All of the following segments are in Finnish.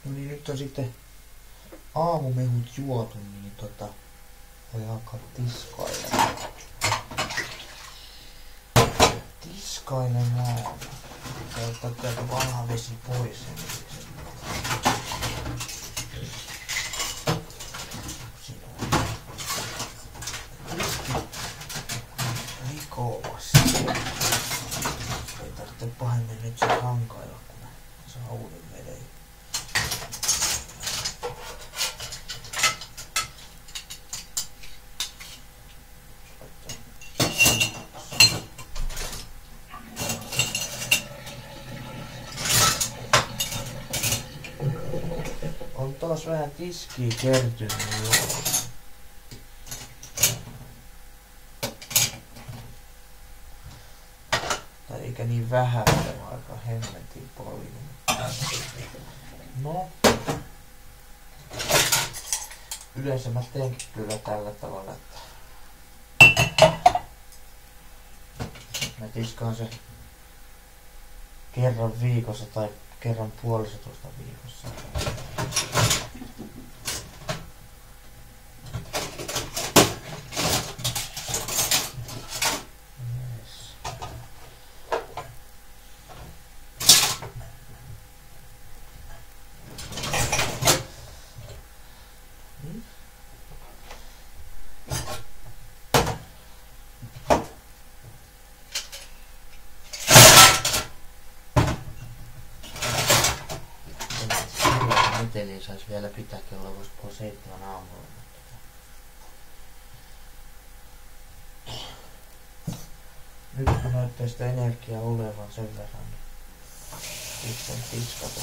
No niin, nyt on sitten aamumehut juotu, niin voi alkaa tiskailemaan. Tiskailemaan. Ottaa täältä vanha vesi pois. Siinä on tiski likoamassa. Ei tarvitse pahemmin nyt se hankailla, kun saa uuden veden. On taas vähän tiskiä kertynyt jo. Tai eikä niin vähän, vaan aika hemmetin paljon. No. Yleensä mä teenkin kyllä tällä tavalla, että mä tiskaan se kerran viikossa tai kerran puolisentoista viikossa. Eli saisi vielä pitää kello vasta puoli 7 aamulla. Nyt kun näyttää sitä energiaa olevan sen verran, niin sitten tiskata.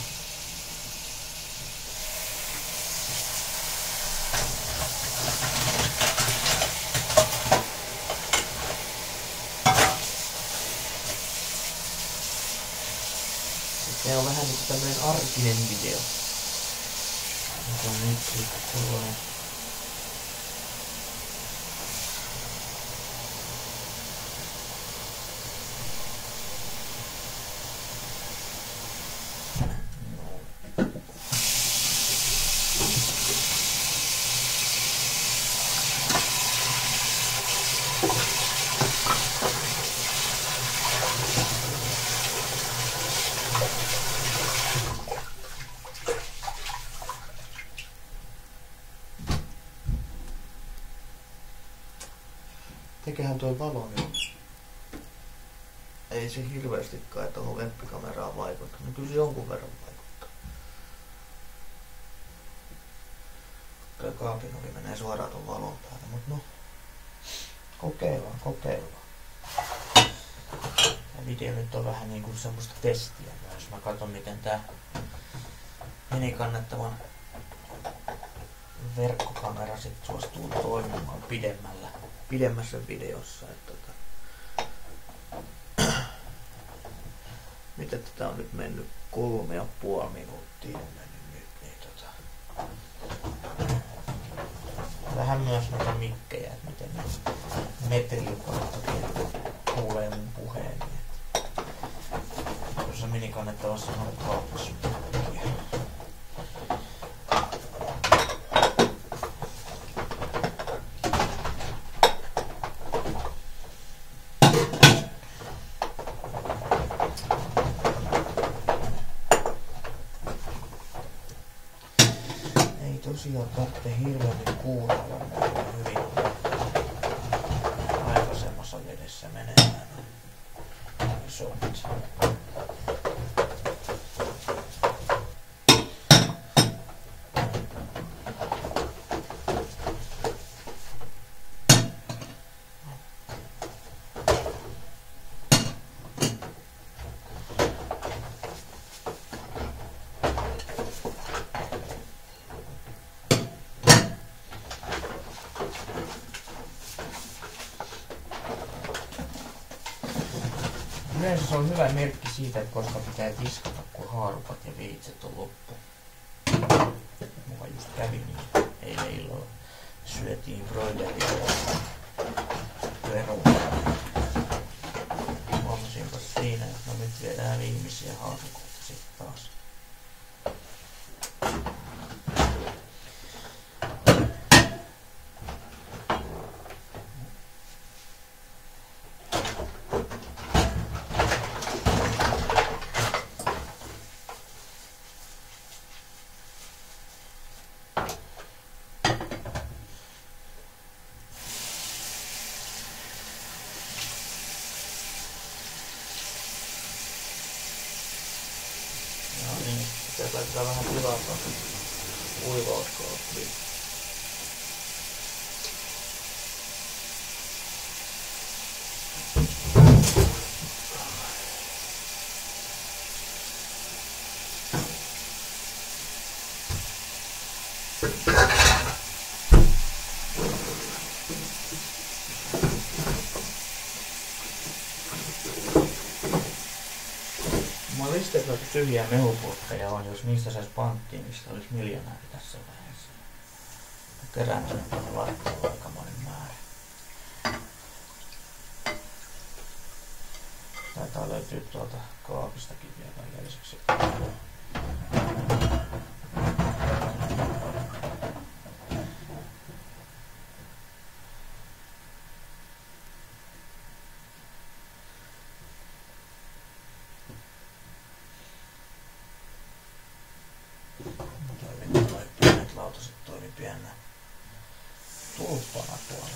Sitten on vähän niin kuin tämmönen arkinen video. Nyt sitten tulee. Tekehän tuo valo niin ei se hirveästikään tuohon webkameraan vaikuta. No kyllä se jonkun verran vaikuttaa. Kyllä kaapin ovi menee suoraan tuon valon päälle, mutta no kokeillaan. Ja video nyt on vähän niin kuin semmoista testiä myös. Mä katson miten tää meni kannettavan verkkokamera sit suostuu toimimaan pidemmässä videossa. Mitä tätä on nyt mennyt 3,5 minuuttia on mennyt nyt, niin vähän myös näitä mikkejä, että miten ne metelin kautta kuulee mun puheen. Tuossa minikannettavassa on 2 mikkiä. Tosiaan tarvitsee hirveästi kuunnella näitä hyvin aikaisemmassa vedessä menemään isot. Yleensä se on hyvä merkki siitä, että koska pitää tiskata, kun haarukat ja veitset on loppu. Mulla just kävi niin. Eilen illalla syötiin broileria ja perunaa. Huomasinpas siinä, että no nyt viedään viimeisiä haarukoita sitten taas. pisteet laitetaan vähän tilaa tuonne kuivauskoottiin. Mulla listeet tyhjiä mehupurkkeja on, jos niistä sais panttiin, mistä olisi miljonääri tässä vaiheessa. Kerään tänne laittaa aikamoinen määrä. Taitaa löytyy tuolta kaapistakin vielä lisäksi. Pienet lautaset toimi pienenä tulppana tuolla.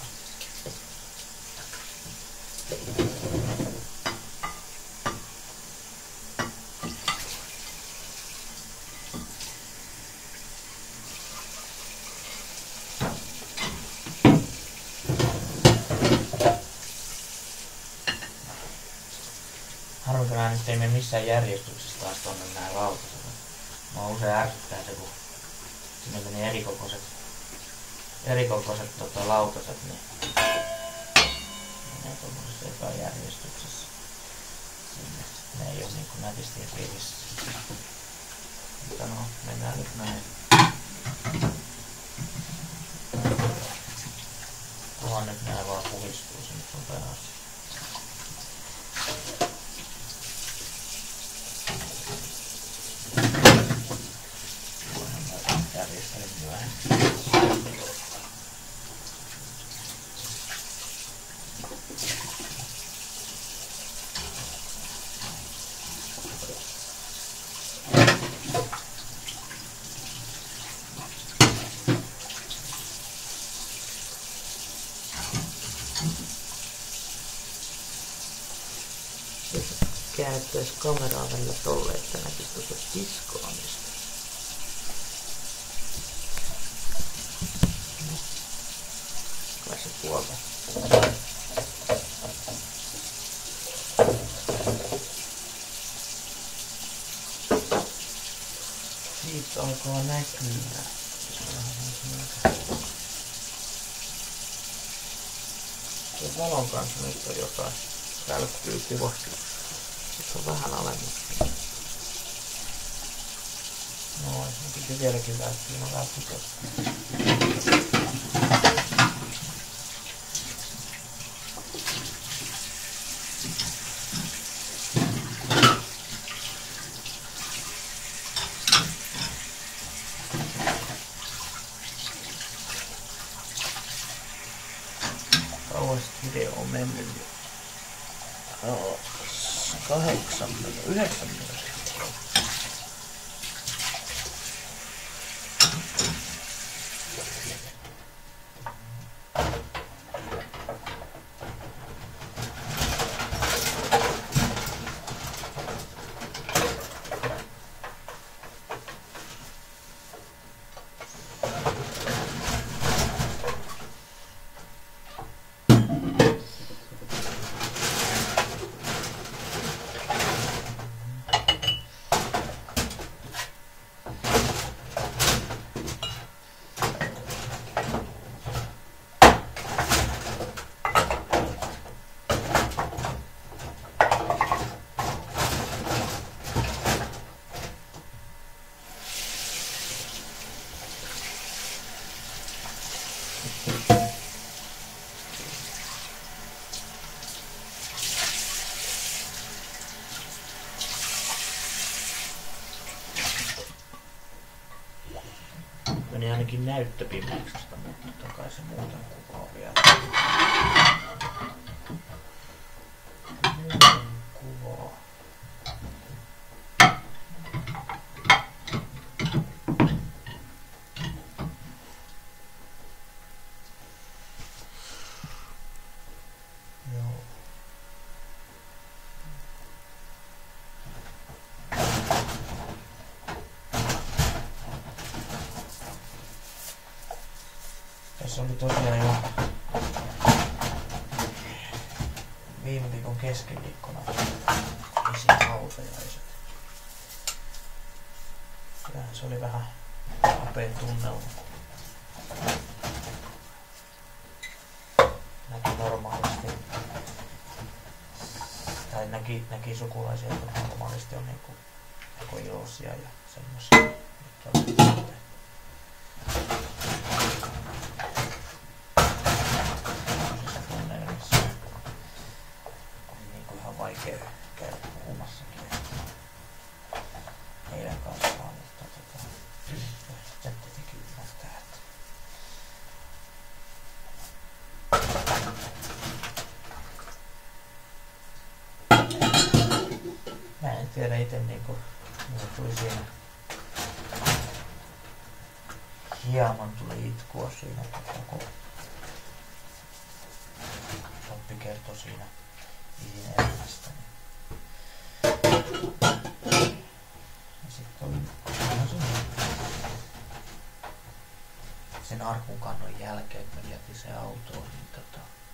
Harmikanaan nyt ei mene missään järjestyksessä taas tonne nää lautaset. Mua usein ärsyttää se, kun sinne meni erikokoiset lautaset, niin menee tuollaisessa epäjärjestyksessä. Sinne ne ei oo niinku nätisti rivissä. Mutta no, mennään nyt näin. Tuohon nyt nää vaan puhistuu, se nyt on pääasia. Järjestelin myöhemmin. Käännettäis kameraa välillä tolle, että näkis tuossa tiskaamista. Kai se puolta. Siitä alkaa näkyä. Tuon valon kanssa nyt on jotain. Välkkyy kivasti. Sitten on vähän alemmas. Noin, nyt vieläkin välkkyy. No välkkyy tosta. Kauas video on mennyt. No, 9 minuuttia. Meni ainakin näyttöpimeäksestä, mutta kai se muuten kuvaa vielä. Kuvaa. Joo. Tässä oli tosiaan jo viime viikon keskiviikkona isin hautajaiset. Kyllähän se oli vähän kapea tunnelma. Näki normaalisti, tai näki sukulaisia, jotka normaalisti on niinku joko iloisia ja semmosia. Niinku ihan vaikea käydä puhumassakin heidän kanssaan, mutta sitten tietenkin ymmärtää, että mä en tiedä ite niinku, mulle tuli siinä hieman tuli itkua siinä, kun Toppi kertoi siinä isin elämästä. Ja sitten oli sen arkunkannon jälkeen, kun mä jätin se autoon, niin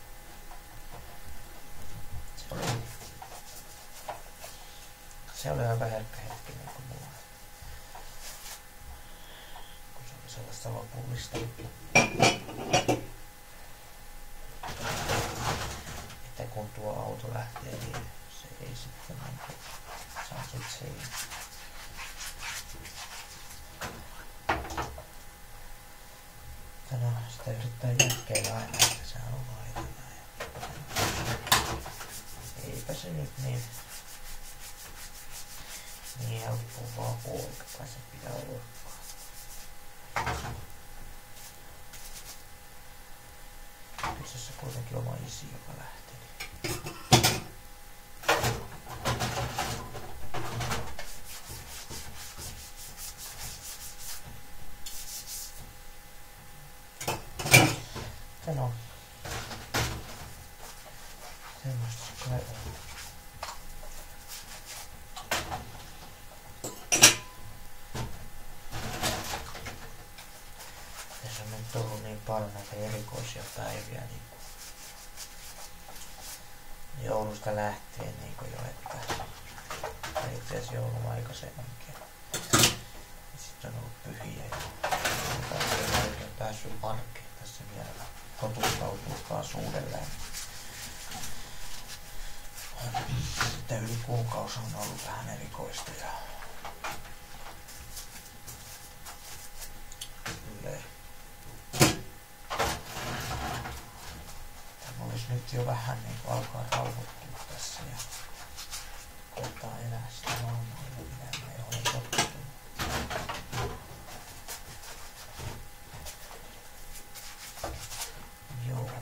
se oli aika herkkä hetki niin kuin mulla. Kun se oli sellaista lopullista. Että kun tuo auto lähtee, niin se ei sitten niin saa sit siinä. No, sitä yrittää jätkeillä aina, että se on laitana. Eipä se nyt niin helppo vaan poika, kai se pitää olla. Kyseessä kuitenkin oma isi, joka lähtee. No. Semmoista se kai on. Tässä on nyt ollut niin paljon näitä erikoisia päiviä niin joulusta lähtien niin jo, että itse asiassa joulun aikaisemminkin. Sitten on ollut pyhiä ja on oikein päässyt arkeen tässä vielä totustautuu taas uudelleen. Sitten yli kuukausi on ollut vähän erikoista ja tämä olisi nyt jo vähän niin kuin alkaa rauhoittua tässä ja koittaa elää sitä normaalia, mitä mä ei ole tottunut. Joo.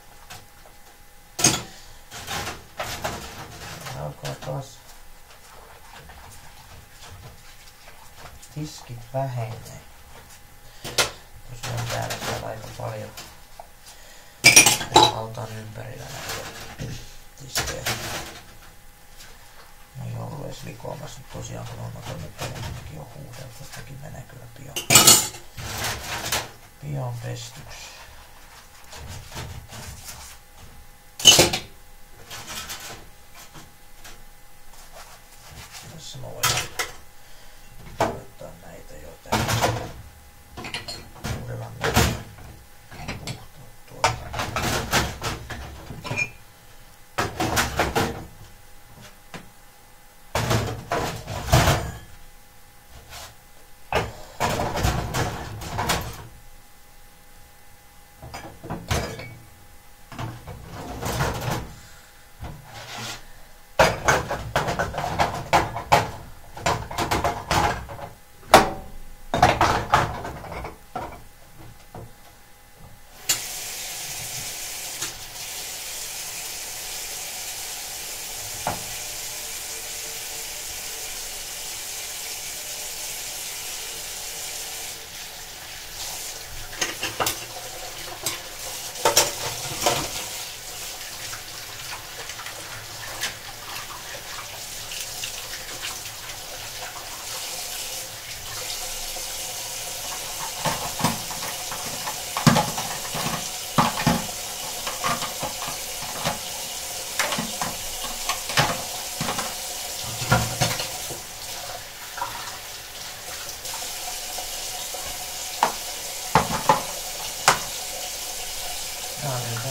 Alkaa taas tiskit vähenee. Tosiaan täällä aika paljon auton ympärillä näitä tiskejä. Ei ollut edes likoamassa, mutta tosiaan kun on otanut peräänkin on huudeltu, jotakin menee kyllä pian pestyksi. Tässä mä voin laittaa näitä jo tähän. Uudella näitä puhtaat tuolta.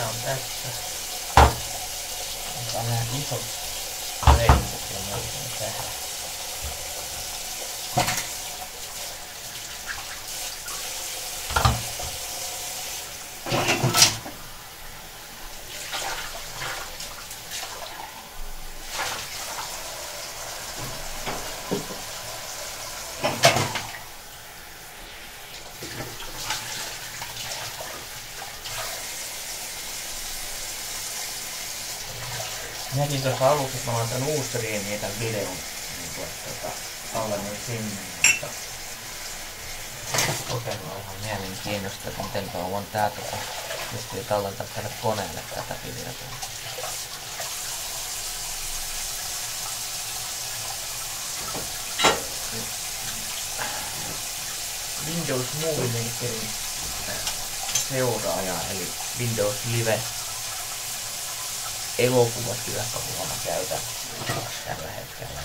on tässä. Onkaan nää isot leikit ja muuta tähän. Mietin tuossa aluksi, että mä laitan uusstriimiä tän videon niin tallennut sinne, mutta kokeillaan ihan mielenkiinnosta, että miten kauan tää pystyy tallentaa tälle koneelle tätä videota. Windows Movie Makerin seuraaja, eli Windows Live elokuvatyökalua mä käytän tällä hetkellä.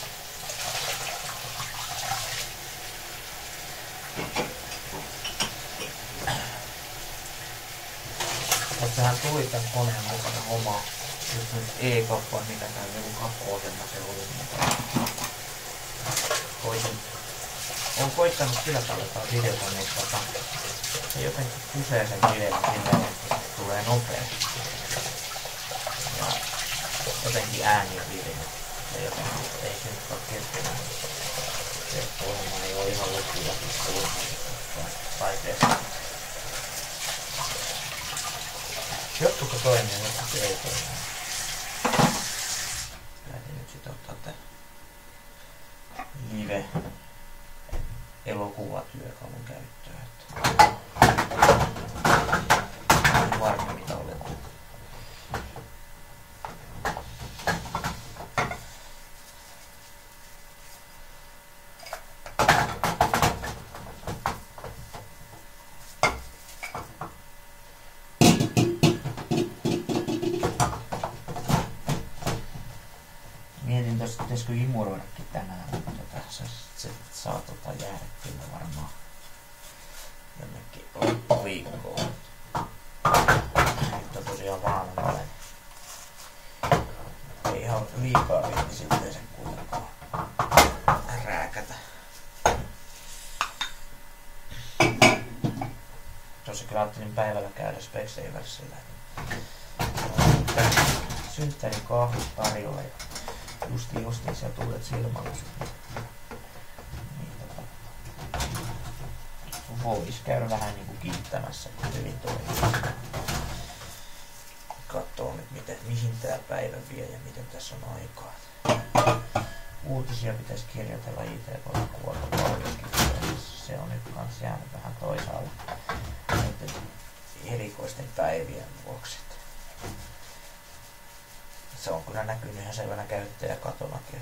Tähän tuli tän koneen mukana oma e-kappa, mikä tää joku kappo-ohjelma se oli mukana. Olen koittanut sillä tallentaa videota, niin se jotenkin kusee sen videon silleen, että se tulee nopeasti. Ja jotenkin ääni ja video. Ja jotenkin ei se nyt ole keskenään. Se ohjelma ei ole ihan loppuun taiteessa. Jotkuko toimii, jotkut ei toimi. Täytyy nyt sit ottaa tää live elokuvatyökalun käyttöön. Varma mitä olen. Mietin tossa, pitäisikö imuroidakin tänään, mutta se saa jäädä kyllä varmaan jonnekin loppuviikkoon. Mutta tosiaan maanantaina ei ihan liikaa viittisi yleensä kuitenkaan rääkätä. Tossa kyllä ajattelin päivällä käydä Specsaversillä. Synttärin kahvit tarjolla ja justiin sieltä uudet silmälasit. Niin, vois käydä vähän niinku kiittämässä, kun hyvin toimii. Katsoo nyt mihin tää päivä vie ja miten tässä on aikaa. Uutisia pitäisi kirjoitella IT-puolella paljonkin. Se on nyt kans jäänyt vähän toisaalle näiden erikoisten päivien vuoksi. Se on kyllä näkynyt ihan selvänä käyttäjäkatonakin.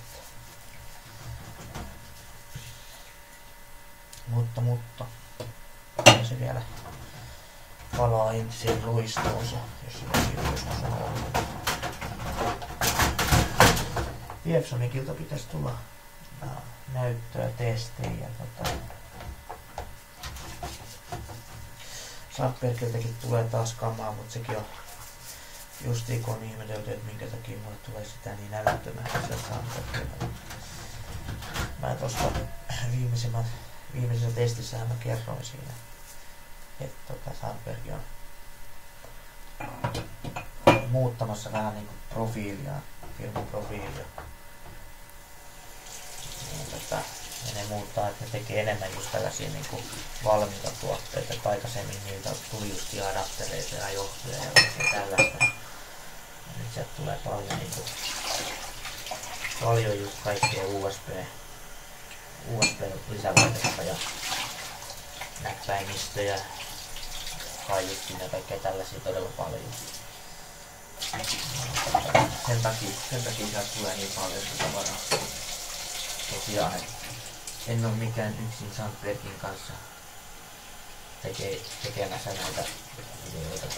Mutta se vielä palaa entiseen luistoonsa, jos se joskus on ollut. Epsonicilta pitäisi tulla näyttöä, testejä. Sandbergiltäkin tulee taas kamaa, mutta sekin on justiin kun on ihmetelty, että minkä takia mulle tulee sitä niin älyttömästi sitä Sandbergiltä. Mä tosta viimeisessä testissähän mä kerroin siinä, että Sandberg on muuttamassa vähän niinku profiilia, firman profiilia. Niin, ne muuttaa, että ne tekee enemmän just tällaisia niinku valmiita tuotteita, että aikaisemmin niiltä tuli just adaptereita ja johtoja ja tällaista. Ja nyt sieltä tulee paljon just kaikkea USB-lisälaitetta ja näppäimistöjä, kaiuttimia ja kaikkea tällaisia todella paljon. Sen takia sieltä tulee niin paljon sitä tavaraa. Tosiaan en ole mikään yksin Sandbergin kanssa tekemässä näitä videoita.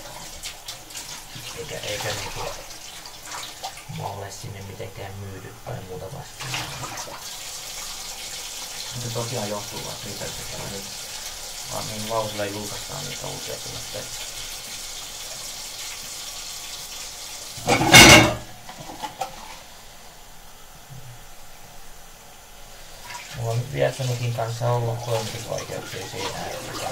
Eikä niinku mulle sinne mitenkään myydy tai muuta vastaan. Se tosiaan johtuu vaan siitä, että nyt vaan niin vauhdilla julkaistaan niitä uusia tuotteita. Piatsonikin kanssa ollut toimitusvaikeuksia siinä, että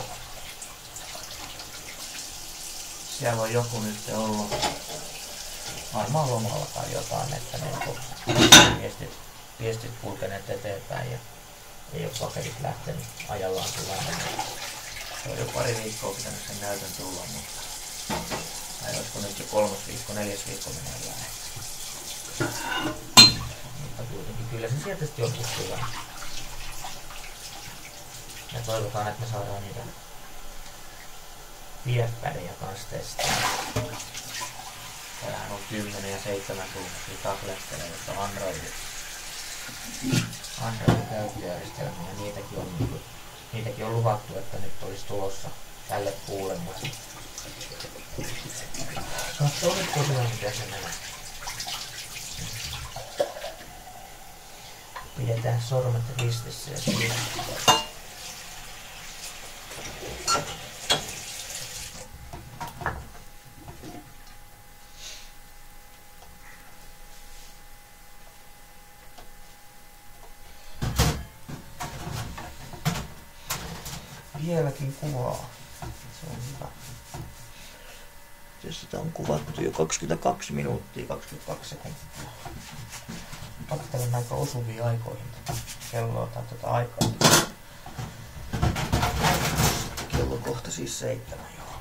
siellä on joku nyt ollut varmaan lomalla tai jotain, että viestit kulkeneet eteenpäin ja ei ole paperit lähtenyt ajallaan tulemaan. Se on jo pari viikkoa pitänyt sen näytön tulla, mutta tai olisiko nyt jo 3. viikko, 4. viikko meneillään. Mutta kuitenkin kyllä se sieltä joskus tulee. Ja toivotaan, että me saadaan niitä vieppädejä kanssa testaa. Täällähän on 10 ja 7 tuumaisia tabletteja, jotka on Androidin käyttöjärjestelmiä. Niitäkin on luvattu, että nyt olisi tulossa tälle puulle, mutta katsoo nyt tosiaan mitä se menee. Pidetään sormet ristissä ja siinä. Vieläkin kuvaa. Se on hyvä. Ja sitä on kuvattu jo 22 minuuttia, 22 sekuntia. Katselen aika osuvia aikoihin kelloa tai tätä aikaa. Kello kohta siis 7 joo.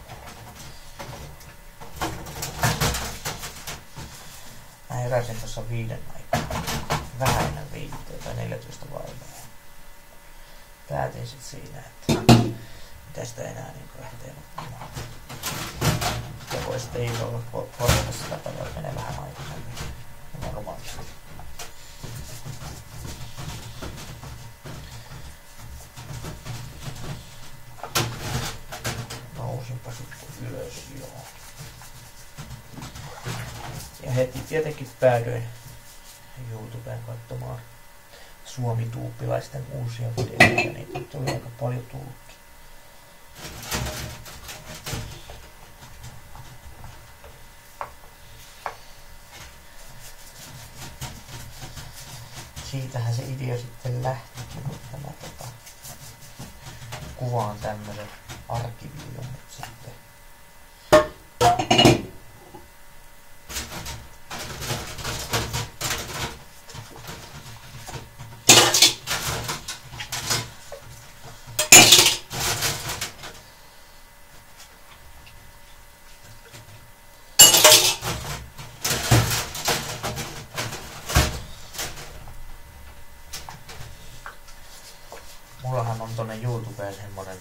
Mä heräsin tuossa 5 aikaa. Vähän ennen 5 tai 14 vaivaa. Päätin sit siinä, että mitä sitä enää lähtee nukkumaan. Ja voi sitten illalla korjata sitä paljon, että menee vähän aikaisemmin. Normaalisti. Nousinpa sitten ylös, joo. Ja heti tietenkin päädyin YouTubeen katsomaan suomituuppilaisten uusia videoita, niitä nyt oli aika paljon tullutkin. Siitähän se idea sitten lähtikin, että mä kuvaan tämmösen arkivideon nyt sitten. Mullahan on tonne YouTubeen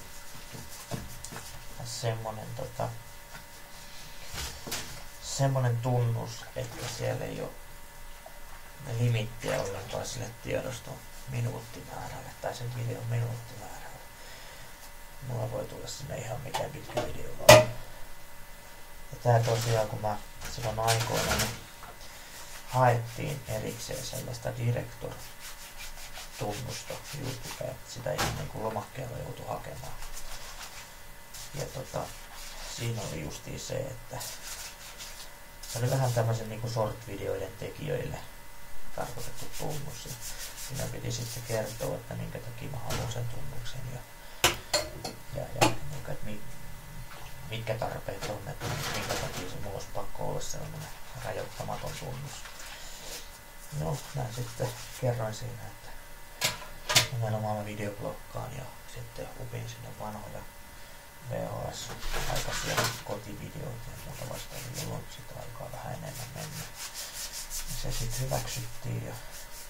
semmonen tunnus, että siellä ei oo limittiä ollenkaan sille tiedoston minuuttimäärälle tai sen videon minuuttimäärälle. Mulla voi tulla sinne ihan mikä pitkä video vaan. Ja tää tosiaan kun mä silloin aikoina niin haettiin erikseen sellaista Director-tunnusta YouTubeen, sitä ihan niin kuin lomakkeella joutui hakemaan. Ja siinä oli justiin se, että se oli vähän tämmöisen niin kuin short-videoiden tekijöille tarkoitettu tunnus. Ja siinä piti sitten kertoa, että minkä takia mä haluan sen tunnuksen ja niin kuin, että mitkä tarpeet on, että minkä takia se mulla olisi pakko olla sellainen rajoittamaton tunnus. No, mä sitten kerroin siinä, että nimenomaan mä videoblokkaan ja sitten upin sinne vanhoja VHS-aikaisia kotivideoita ja muuta vastaavia, jolloin sitä aikaa vähän enemmän mennä. Ja se sitten hyväksyttiin ja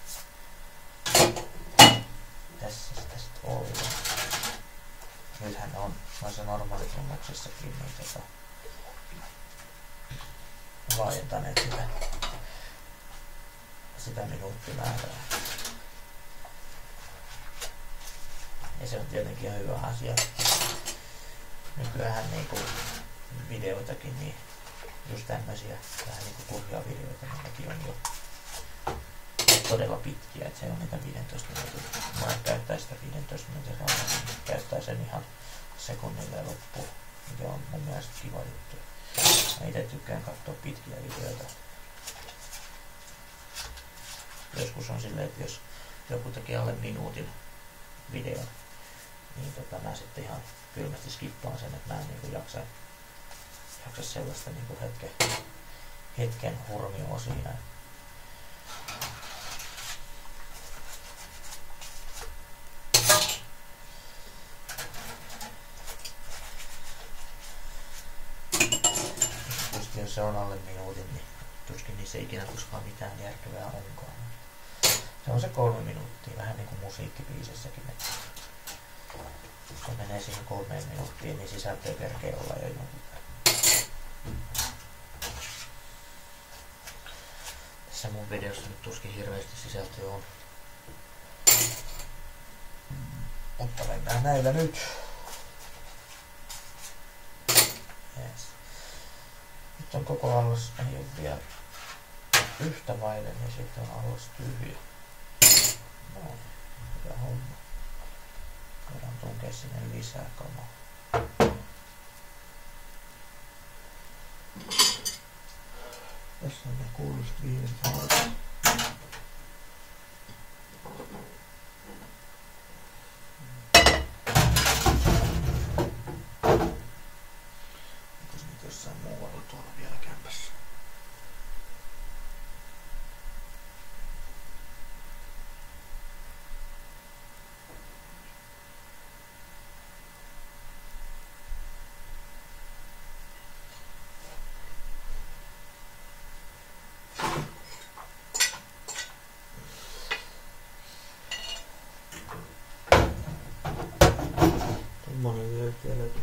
tässä sitä sitten oli. Nythän on noissa normaalitunnuksissakin niin laajentaneet sitä minuuttimäärää. Ja se on tietenkin ihan hyvä asia. Nykyään niinku videoitakin, niin just tämmösiä vähän niinku kurjaa videoita, nekin on jo todella pitkiä, että se on niitä 15 minuutin. Mä käyttää sitä 15 minuutin rauhaa, niin käyttää sen ihan sekunnille loppuun, mikä on mun mielestä kiva juttu. Mä ite tykkään katsoa pitkiä videoita. Joskus on silleen, että jos joku tekee alle minuutin videon. Niin mä sitten ihan kylmästi skippaan sen, että mä en niinku jaksa sellaista niinku hetken hurmioa siinä. Tietysti jos se on alle minuutin, niin tuskin niissä ikinä koskaan mitään järkevää onkaan. Se on se 3 minuuttia, vähän niinku musiikkibiisissäkin. Kun menee siihen 3 minuuttiin, niin sisältöä kerkee olla jo jonkun verran. Tässä mun videossa nyt tuskin hirveästi sisältöä on. Mutta mennään näillä nyt. Yes. Nyt on koko allas, ei ole vielä yhtä vaille, niin sitten on allas tyhjä. Noin, hyvä homma. Voidaan tunkea sinne lisää kamaa. Tässä on ne kuuluiset viimeiset harvat. Onko se nyt jossain muualla tuolla vielä kämpässä? Tommonen löytyy lisää.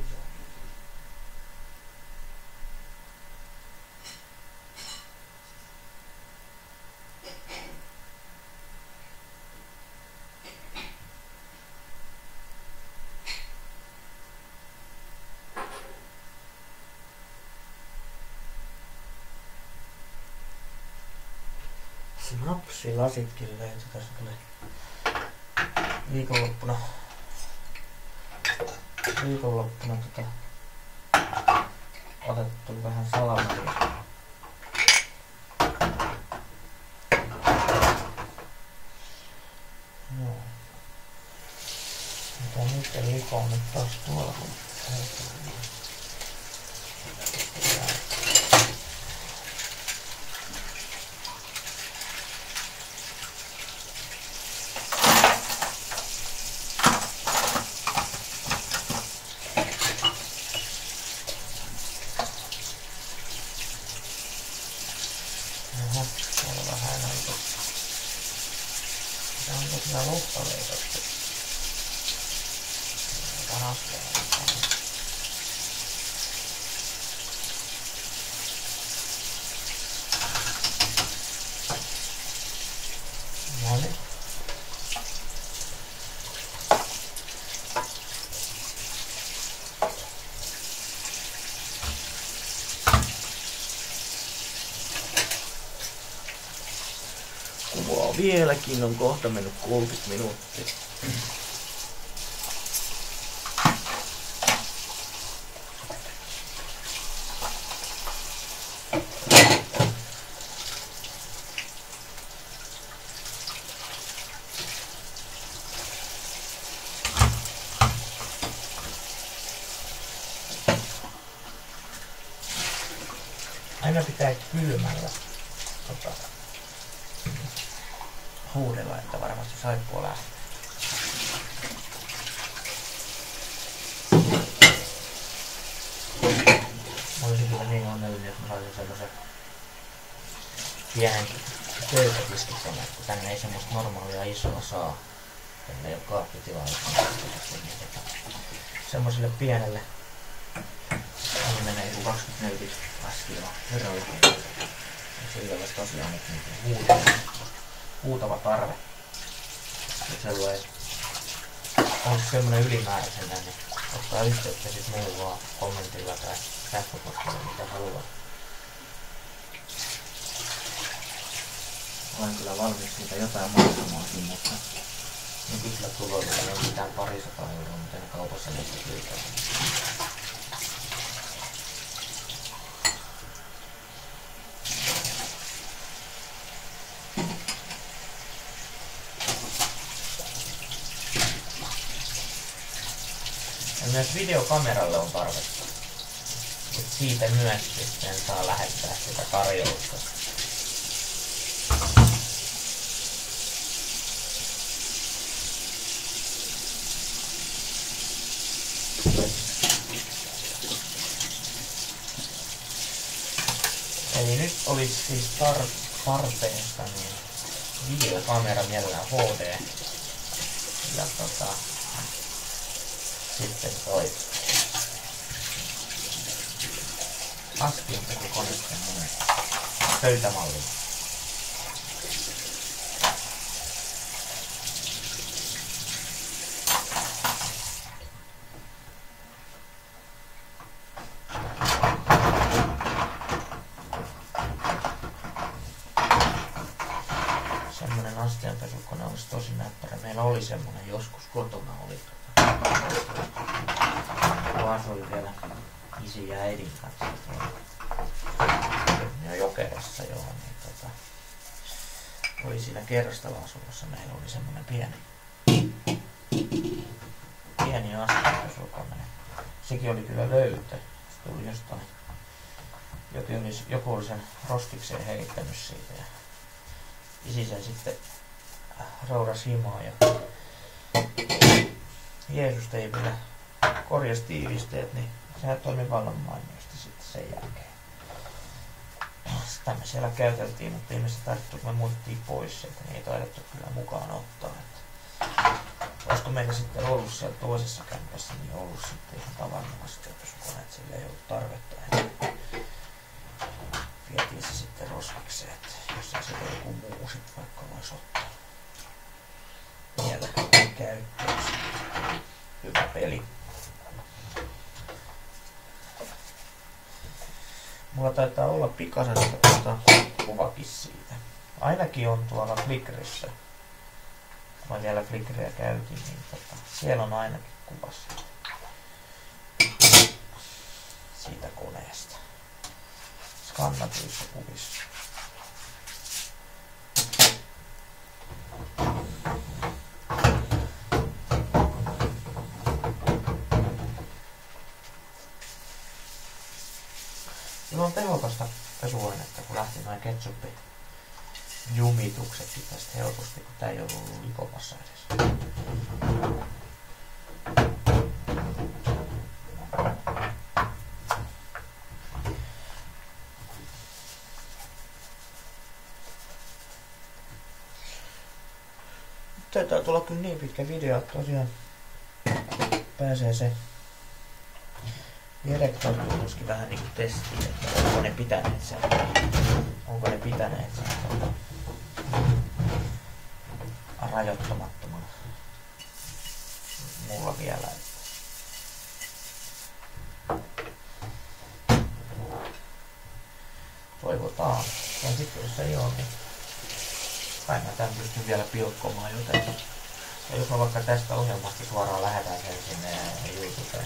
Snapsilasitkin löytyi. Tässä tulee viikonloppuna otettu vähän salamia. Joo. Mitä niiden liko on nyt taas tuolla? Onko sillä lohta leikattu? Noniin. Kuvaa vieläkin, on kohta mennyt 30 minuuttia. Aina pitää kylmällä huudella, että varmasti saippua lähtee. Mä olisin kyllä niin onnellinen, että mä saisin semmosen pienen pöytätiskikoneen, kun tänne ei semmoista normaalia isoa saa. Tänne ei oo kaappitilaa. Semmoselle pienelle tänne menee joku 20-40 askia herra oikein. Sillä olisi tosiaan nyt niin huutava tarve. Ja sellainen on semmonen ylimääräisenä, niin ottaa yhteyttä sit muuhun vaan kommentilla tai sähköpostilla, mitä haluaa. Olen kyllä valmis siitä jotain maksamaakin, mutta nykyisillä tuloilla ei ole mitään 200 €, mutta ne kaupassa niistä pyytää. Ja myös videokameralle on tarvetta. Et siitä myös sitten saa lähettää sitä tarjousta. Eli nyt olisi siis tarpeesta niin videokamera mielellään HD. Ja sitten toi astiantekokone semmonen pöytämalli. Semmonen astianpesukone olisi tosi näppärä. Meillä oli semmonen joskus kotona oli. Kun asuin vielä isin ja äidin kanssa. Ja Jokerassa joo. Niin oli siinä kerrostaloasunnossa. Meillä oli semmonen pieni astianpesukone. Sekin oli kyllä löytö. Se tuli jostain. Joku oli sen roskikseen heittänyt siitä. Ja isi sen sitten roudasi himaan ja Jeesus-teipillä korjasi tiivisteet, niin sehän toimi vallan mainiosti sitten sen jälkeen. Sitä me siellä käyteltiin, mutta ihmiset taidettu, kun me muuttiin pois sieltä, niin ei taidettu kyllä mukaan ottaa. Olisiko meillä sitten ollut siellä toisessa kämpässä, niin ollut sitten ihan tavannut astianpesukone, että sillä ei ollut tarvetta. Vietiin se sitten roskikseen, että jos ei se joku muu sitten vaikka voisi ottaa vielä käyttöön. Hyvä peli. Mulla taitaa olla pikasesta kuvakin siitä. Ainakin on tuolla Flickrissä. Kun mä vielä Flickriä käytin, niin siellä on ainakin kuva siitä koneesta. Skannatuissa kuvissa. Sillä on tehokasta pesuainetta, kun lähti noin ketsup-jumituksetkin tästä helposti, kun tää ei ollut likomassa edes. Taitaa tulla kyllä niin pitkä video, että tosiaan pääsee se direktoritunnuskin vähän niinku testiin, että onko ne pitäneet sen. Rajoittamattomana. Mulla vielä. Toivotaan. Ja sitten jos ei ole, niin kai mä tän pystyn vielä pilkkomaan jotenkin. Ja jos mä vaikka tästä ohjelmasta suoraan lähetän sen sinne YouTubeen,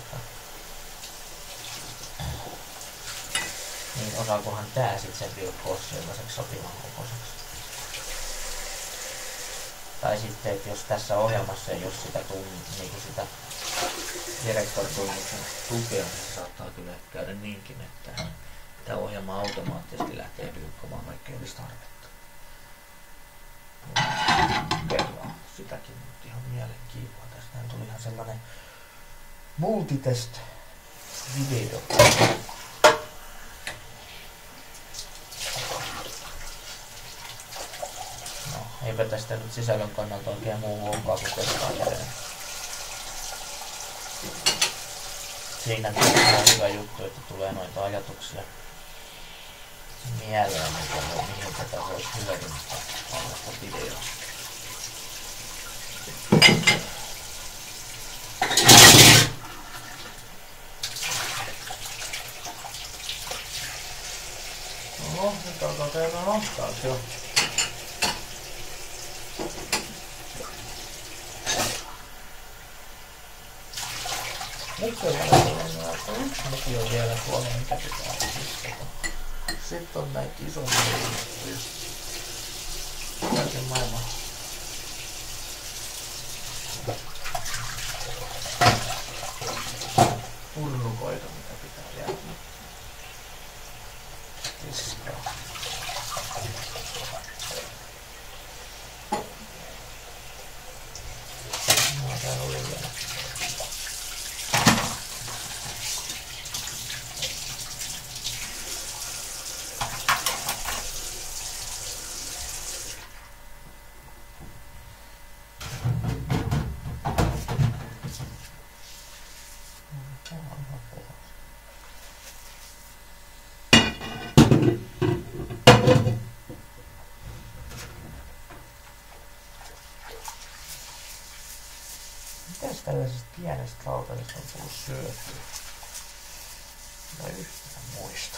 niin osaakohan tää sit sen pilkkoa sellaiseksi sopivan kokoiseksi. Tai sitten, että jos tässä ohjelmassa ei ole sitä, niin sitä direktoritunnuksen tukea, niin se saattaa kyllä käydä niinkin, että tämä ohjelma automaattisesti lähtee pilkkomaan, vaikka ei olisi tarvetta. Kerran sitäkin nyt ihan mielenkiintoa. Tästä tuli ihan sellainen multitest video. No, eipä tästä nyt sisällön kannalta oikein muu onkaan kuin testaa edelleen. Siinä on hyvä juttu, että tulee noita ajatuksia mieleen, mihin tätä voisi hyödyntää tällaista videoa. No, nyt alkaa käydä nostaa jo. Nyt se on vielä tuolla, mikä pitää pistää. Sitten on näitä isoja juttuja. Kaiken maailman. täällä oli vielä. Mitäs tällaisesta pienestä lautasesta on tullut syötyä? Mä yhtään muista.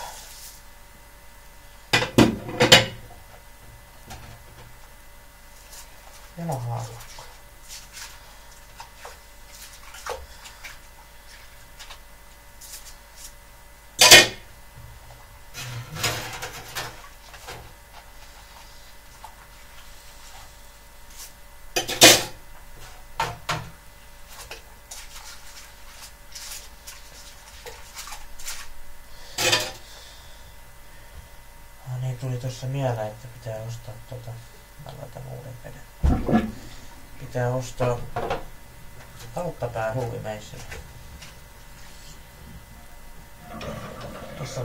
Vielä haarukko. Tuli tuossa mieleen, että pitää ostaa mä laitan uuden veden. Pitää ostaa kauttapää huuvimeisseli. Tuossa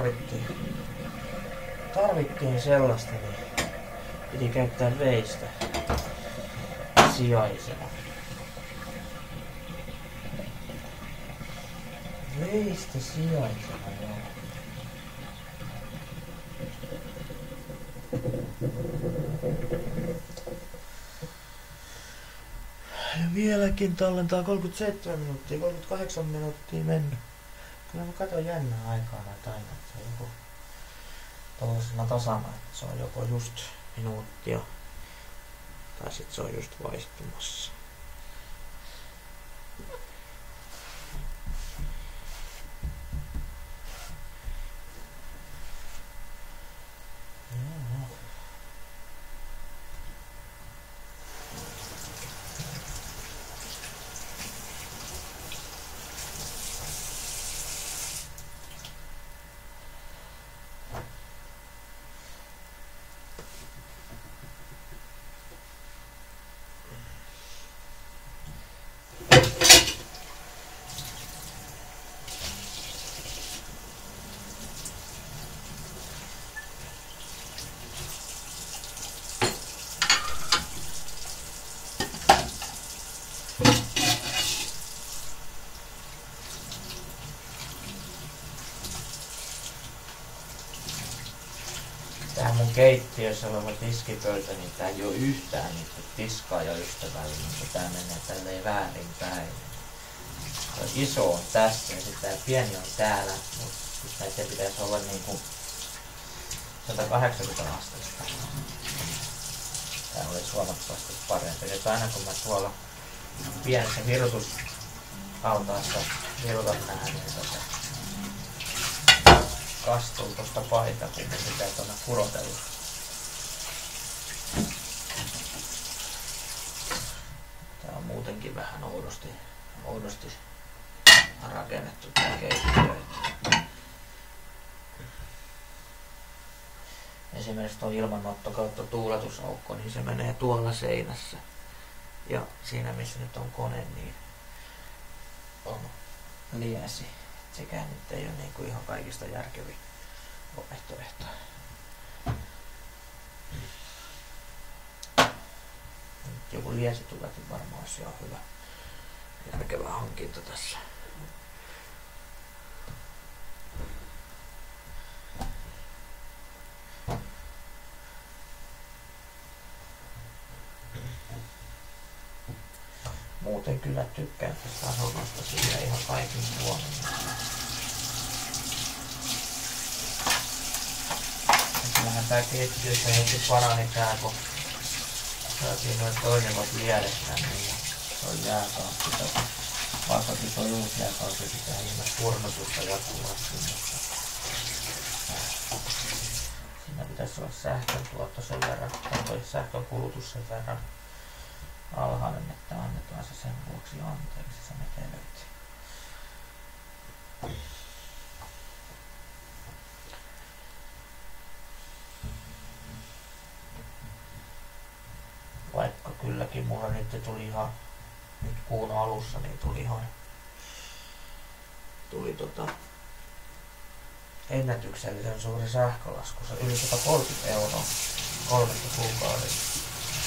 tarvittiin sellaista, niin piti käyttää veistä sijaisena. Veistä sijaisena, joo. Ja vieläkin tallentaa 37 minuuttia, 38 minuuttia mennyt. Kyllä mä katon jännää aikaa näitä aina, että se on joku tuollaisena tasana, että se on joko just minuuttia tai sit se on just vaihtumassa. Tää mun keittiössä oleva tiskipöytä, niin tää ei oo yhtään niinku tiskaajaystävällinen, mutta tää menee tälleen väärinpäin. Tuo iso on tässä ja sitten tää pieni on täällä, mutta näiden pitäisi olla niinku 180 astetta. Tää olisi huomattavasti parempi. Nyt aina kun mä tuolla pienessä virtusaltaassa virutan nää, niin kastuu tosta paita, kun ne pitää tuonne purotella. Tää on muutenkin vähän oudosti rakennettu tää keittiö. Esimerkiksi tuo ilmanotto kautta tuuletusaukko, niin se menee tuolla seinässä. Ja siinä missä nyt on kone, niin on liesi. Sekään nyt ei ole niinku ihan kaikista järkevin vaihtoehto. Joku liesituletin varmaan olisi ihan hyvä järkevä hankinta tässä. Muuten kyllä tykkään tästä asunnosta sillä ihan kaikin puolin. Kyllähän tää keittiössä heti parani tää, kun saatiin noin toimivat liedet tänne ja se on jääkaappi. Vaikkakin toi uusi jääkaappi pitää ilman kurnotusta jatkuvasti. Siinä pitäisi olla sähkön tuotto sen verran, tai toi sähkön kulutus sen verran alhainen, että annetaan se sen vuoksi anteeksi, se metelöitiin. Vaikka kylläkin mulla nyt tuli ihan nyt kuun alussa niin tuli ennätyksellisen suuri sähkölasku. Se yli 130 € 3 kuukaudessa.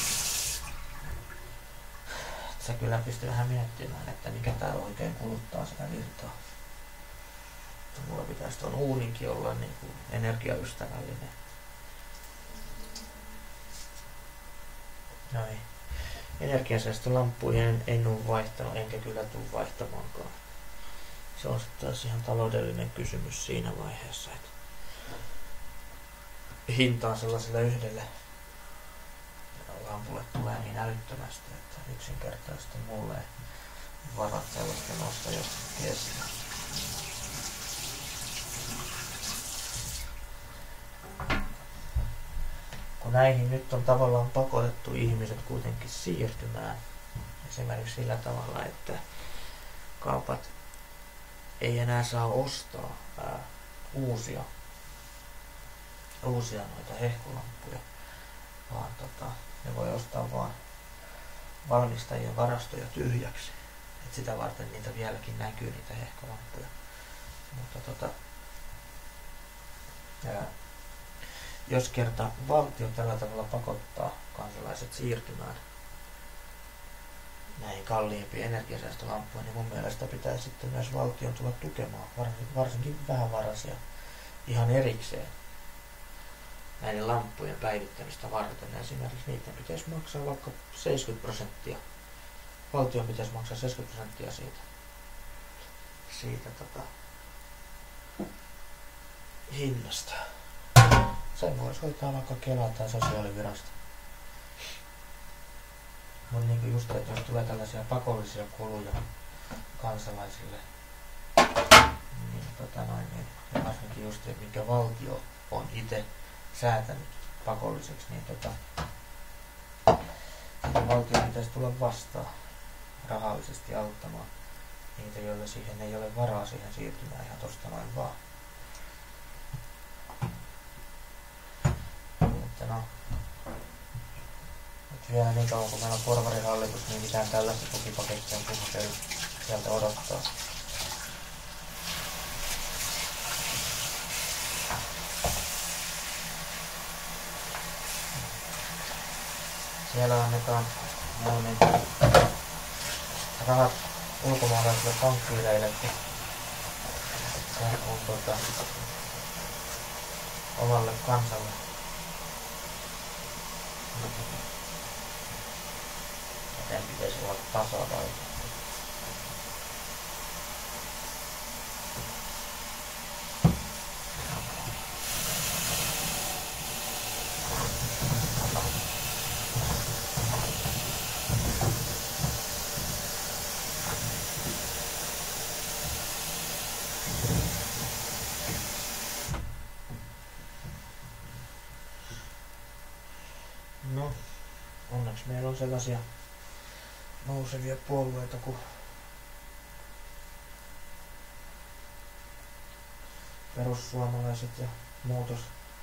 Se kyllä pystyy vähän miettimään, että mikä täällä oikein kuluttaa sitä virtaa. Mulla pitäisi tuon uuninkin olla niin kuin energiaystävällinen. Noin. Energiansäästölamppuja en ole vaihtanut, enkä kyllä tule vaihtamaankaan. Se on sitten taas ihan taloudellinen kysymys siinä vaiheessa, että hintaan sellaiselle yhdelle lampulle tulee niin älyttömästi, että yksinkertaisesti mulle varat sellaisten ostajat kestää. Kun näihin nyt on tavallaan pakotettu ihmiset kuitenkin siirtymään, esimerkiksi sillä tavalla, että kaupat ei enää saa ostaa uusia noita hehkulamppuja, vaan ne voi ostaa vaan valmistajien varastoja tyhjäksi. Et sitä varten niitä vieläkin näkyy, niitä hehkulamppuja. Mutta jos kerta valtio tällä tavalla pakottaa kansalaiset siirtymään näihin kalliimpiin energiasäästölamppuihin, niin mun mielestä pitää sitten myös valtion tulla tukemaan, varsinkin vähävaraisia ihan erikseen näiden lamppujen päivittämistä varten. Esimerkiksi niiden pitäisi maksaa vaikka 70%. Valtion pitäisi maksaa 70% siitä hinnasta. Sen voisi hoitaa vaikka Kela tai sosiaalivirasto. Mutta niin just, että jos tulee tällaisia pakollisia kuluja kansalaisille, niin, ja varsinkin just, että minkä valtio on itse säätänyt pakolliseksi, niin valtio pitäisi tulla vastaan rahallisesti auttamaan niitä, joilla siihen ei ole varaa siihen siirtymään ihan tosta noin vaan. Mutta vielä niin kauan kun meillä on porvarihallitus, niin mitään tällaista tukipakettia on turha sieltä odottaa. Siellä annetaan rahat ulkomaalaisille pankkiireille, on omalle kansalle. Joten pitäisi olla tasavalta. No, onneksi meillä on sellaisia nousevia puolueita kuin perussuomalaiset ja Muutos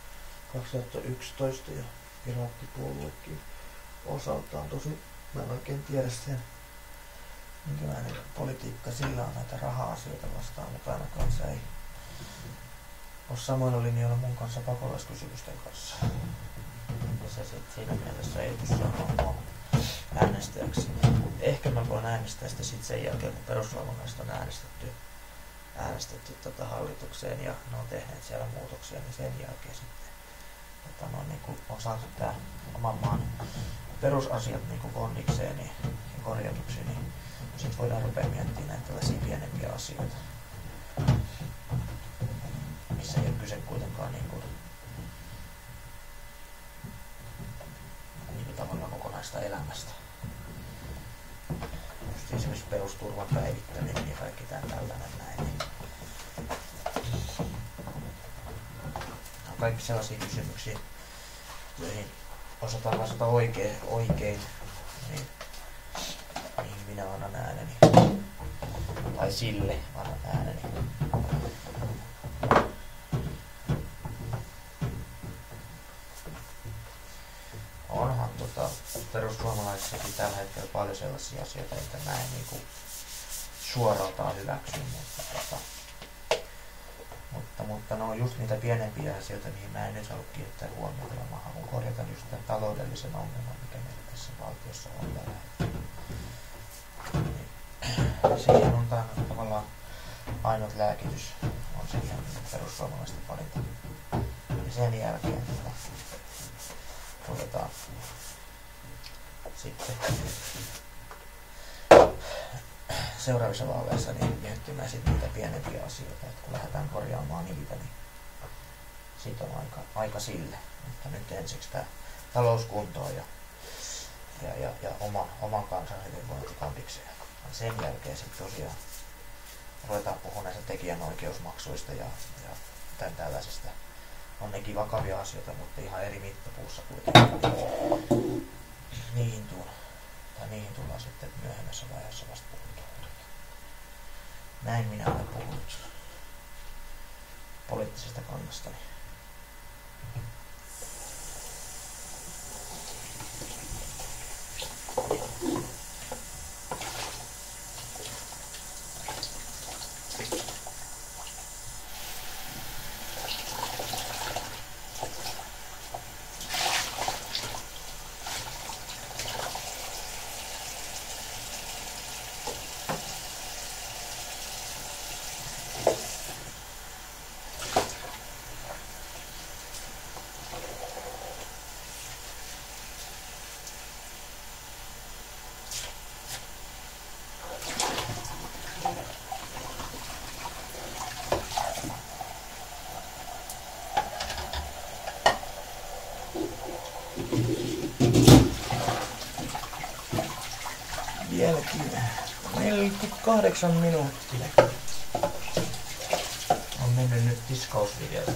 2011 ja Piraattipuoluekin osaltaan. Tosin mä en oikein tiedä sen, minkälainen politiikka sillä on näitä raha-asioita vastaan, mutta ainakaan se ei ole samoilla linjoilla mun kanssa pakolaiskysymysten kanssa. Ja se sitten siinä mielessä ei tule sanomaan äänestäjäksi. Ehkä mä voin äänestää sitä sitten sen jälkeen, kun perussuomalaiset on äänestetty hallitukseen ja ne on tehneet siellä muutoksia, niin sen jälkeen sitten niin on saatu tää oman maan perusasiat niin kondikseen niin, ja korjatuksi, niin sitten voidaan rupea miettimään näitä tällaisia pienempiä asioita, missä ei ole kyse kuitenkaan niin tavallaan kokonaista elämästä. Just esimerkiksi perusturvan päivittäminen ja kaikki tällainen näin. Niin on kaikki sellaisia kysymyksiä, joihin osataan vastata oikein, niin minä annan ääneni. Tai sille annan ääneni. Onhan perussuomalaisissakin kyllä tällä hetkellä paljon sellaisia asioita, joita mä en niinku suoraltaan hyväksy, mutta ne on just niitä pienempiä asioita, mihin mä en nyt halua kiinnittää huomiota, vaan mä haluan korjata just tämän taloudellisen ongelman, mikä meillä tässä valtiossa on tällä hetkellä. Siihen on tavallaan ainut lääkitys on siihen perussuomalaisten valinta. Ja sen jälkeen ruvetaan sitten seuraavissa vaaleissa niin miettimään sitten niitä pienempiä asioita, että kun lähdetään korjaamaan niitä, niin siitä on aika sille. Mutta nyt ensiksi tämä talouskuntoon ja oman kansan hyvinvointi kondikseen. Sen jälkeen sitten tosiaan ruvetaan puhumaan näistä tekijänoikeusmaksuista ja tämän tällaisesta. On nekin vakavia asioita, mutta ihan eri mittapuussa kuitenkin. Niihin tullaan sitten myöhemmässä vaiheessa vasta puhutaan. Näin minä olen puhunut poliittisesta kannastani. Vieläkin 48 minuuttia on mennyt nyt tiskausvideota.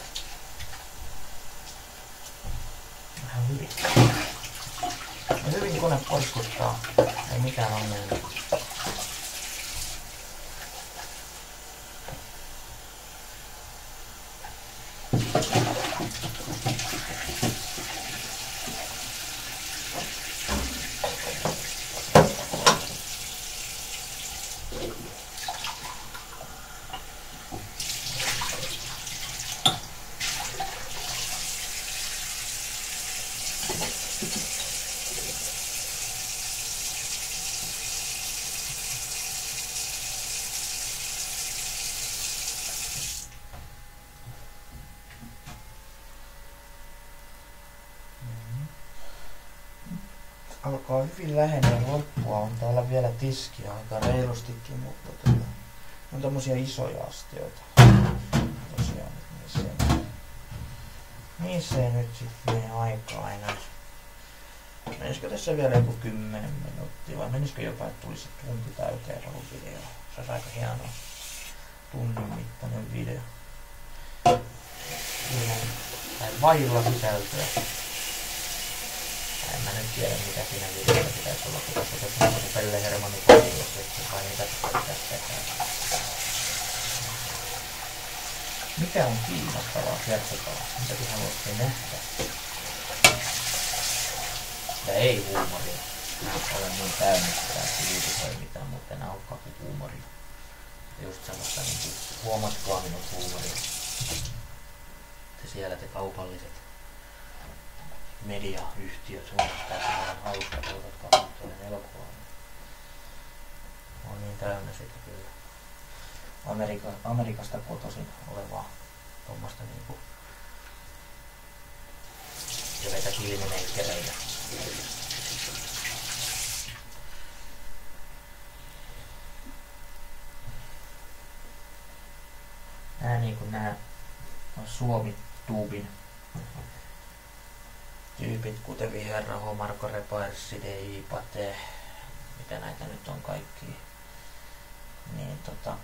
Vähän hyvin. Ja hyvin kone porskuttaa, ei mitään ongelmia. Alkaa hyvin lähenee loppua, on täällä vielä tiskiä aika reilustikin, mutta on tommosia isoja astioita. Tosiaan niissä ei nyt sit mene aikaa enää. Menisikö tässä vielä joku 10 minuuttia vai menisikö jopa, että tulisi tunti täyteen ollut video? Se olisi aika hieno tunnin mittainen video. Tai vailla sisältöä. En mä nyt tiedä mitä siinä videossa pitäisi olla, kun tässä on joku Pelle Hermanni koulussa, vai mitä pitäisi tehdä. Mikä on kiinnostavaa, kertokaa, mitä te haluatte nähdä? Ja ei huumoria. Mä olen niin täynnä sitä, että juutisoi mitään, mutta enää ole huumoria. Ja just semmoista niin huomatkaa minut huumoria. Te siellä te kaupalliset mediayhtiöt huomattaa, että meillä on hauska tuotat kaupallisuuden elokuvaa. On niin täynnä sitä kyllä. Amerikasta kotoisin olevaa tuommoista niinku joita kilmineikkereitä. Nää niinku nää Suomi-tuubin tyypit, kuten Viherraho, Marko Repaerssi, DI, Pate, mitä näitä nyt on kaikki, niin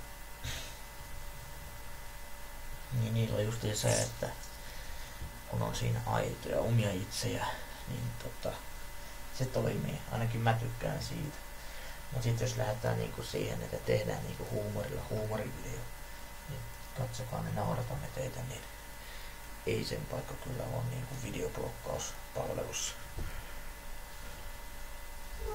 niin niillä on justiin se, että kun on siinä aitoja omia itsejä, niin se toimii. Ainakin mä tykkään siitä. Mutta sitten jos lähdetään niinku siihen, että tehdään niinku huumorivideo, niin katsokaa, me nauratamme teitä, niin ei sen paikka kyllä ole niinku videoblokkauspalvelussa.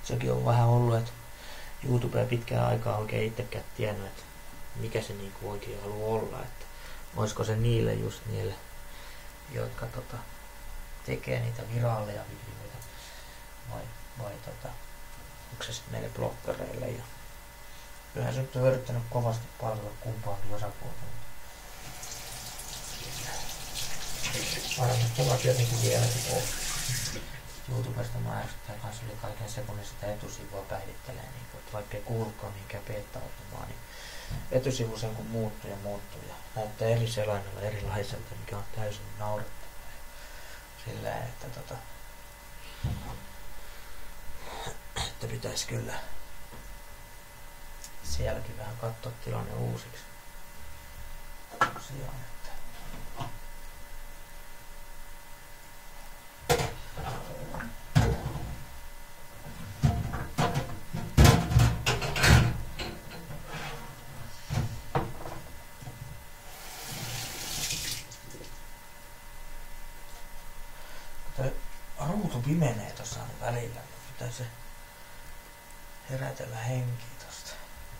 Sekin on vähän ollut, että YouTubea pitkään aikaa oikein itsekään tiennyt, että mikä se niinku oikein haluaa olla. Että olisiko se niille just niille, jotka tekee niitä viraaleja videoita vai onko se sitten meille bloggereille. Ja kyllähän se nyt on yrittänyt kovasti palvella kumpaakin osapuolta. Varmasti ovat jotenkin vieläkin YouTubesta mä ärsyttää kanssa yli kaiken se, kun ne sitä etusivua päivittelee, niin että vaikka ei kuulukaan mihinkään beta-automaan, niin etusivu sen kun muuttuu ja näyttää eri selaimella erilaiselta, mikä on täysin naurettavaa. Sillä että pitäisi kyllä sielläkin vähän katsoa tilanne uusiksi. Tosiaan, että ruutu pimenee tossa välillä, niin pitäisi herätellä henkiä tosta.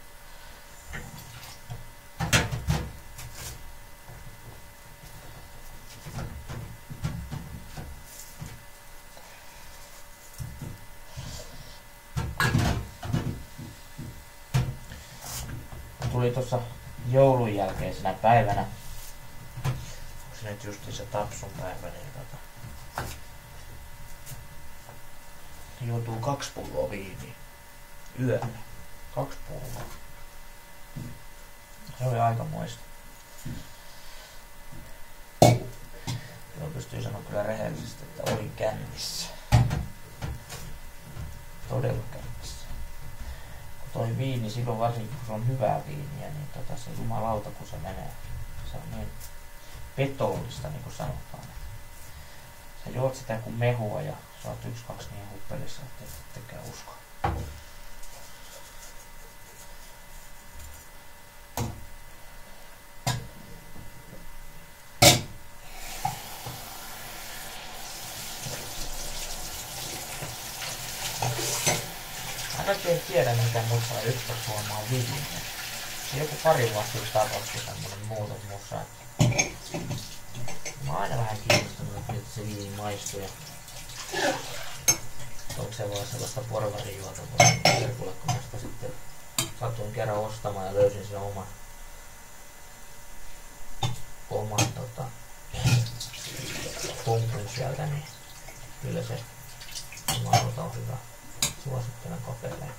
Tuli tuossa joulun jälkeisenä päivänä, onko se nyt justiin se Tapsun päivä, niin joutuu 2 pulloa viiniä yöllä. 2 pulloa. Se oli aikamoista. Silloin pystyy sanoa kyllä rehellisesti, että olin kännissä. Todella kännissä. Kun toi viini, silloin varsinkin kun se on hyvää viiniä, niin se jumalauta kun se menee. Se on niin petollista, niin kuin sanotaan. Sä juot sitä kuin mehua ja sä oot 1-2 niin huppelissa, ettei tekään uskoa. Mä kaikki ei tiedä mitä muissa 11 vuonna on viiniä. Se joku pari vuotta tapahtui tämmönen muutos mussa. Mä oon aina vähän kiinnostunut, että miltä se viini maistuu ja onko se vaan sellaista porvarijuotavaa Herkulle, kun mä sitä sitten satuin kerran ostamaan ja löysin sen oman punkun sieltä, niin kyllä se jumalauta on hyvä. Suosittelen kokeilemaan.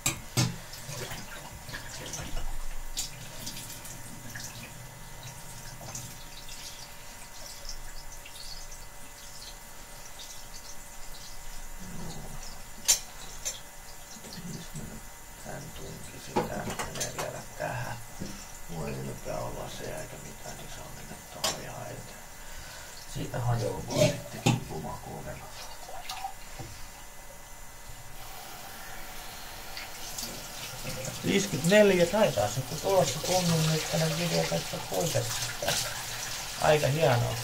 Siitä hajoaa sitten pumakuudella. ...54 taitaa sitten tulossa tunnin mittainen video tästä poikasta. Aika hienoa.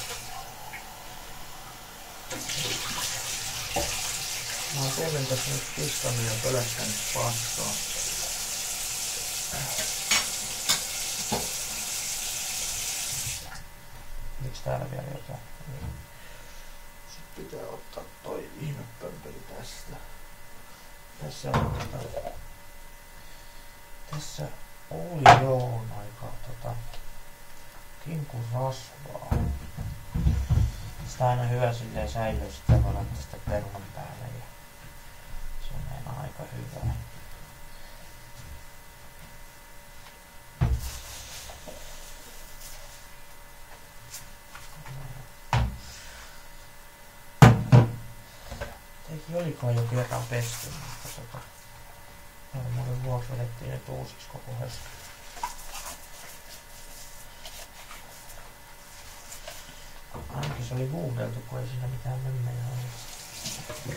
Mä oon tunnin tässä nyt pistänyt ja pölästänyt paskaa. Miks täällä vielä jotain? Sitten pitää ottaa toi ihmepömpeli tästä. Tässä oli joulun aikaa kinkun rasvaa. Sitä on aina hyvä silleen säilyä, sitä voi laittaa sitä perunan päälle ja se on aina aika hyvää. Olikohan jo kerran pesty, mutta varmuuden vuoksi vedettiin nyt uusiksi koko höstö. Ainakin se oli googleiltu, kun ei siinä mitään mömmejä ole.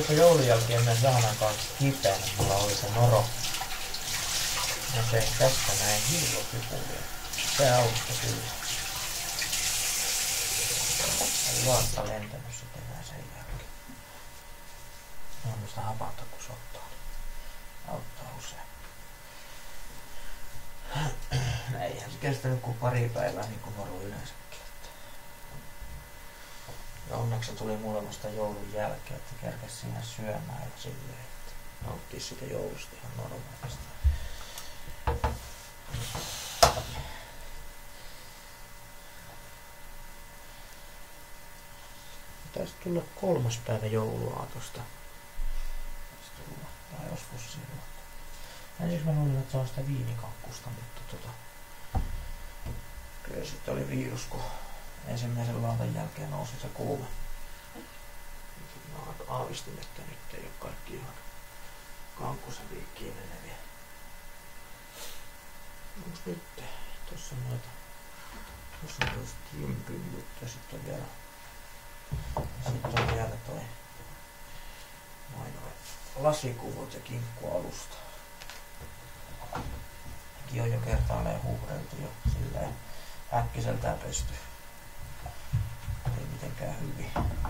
tuossa joulun jälkeen myös vähän aikaa kipeänä. Mulla oli se noro. Ja se tästä näin hillokipulia. Se auttoi kyllä. Ei vaatsa lentänyt sitten enää sen jälkeen. Se on musta hapanta kun se ottaa. Auttaa usein. Eihän se kestänyt kuin pari päivää niin kuin noru yleensäkin. Ja onneksi se tuli mulle vasta joulun jälkeen, että kerkesi siinä syömään ja silleen, että nauttii sitä joulusta ihan normaalisti. Taisi tulla 3. päivä jouluaatosta. Tai joskus silloin. Ensiksi mä luulin, että se on sitä viinikakkusta, mutta kyllä sitten oli virus, kun ensimmäisen lautan jälkeen nousi se kuume. Mä aavistin, että nyt ei ole kaikki ihan kankkusen viikkiin meneviä. Onks nyt? Tossa on noita. Tossa on toista timpyn juttu ja sitten on vielä toi noin lasikuvut ja kinkkualusta. Nekin on jo kertaalleen huuhdeltu jo silleen äkkiseltään pesty. Ei mitenkään hyvin.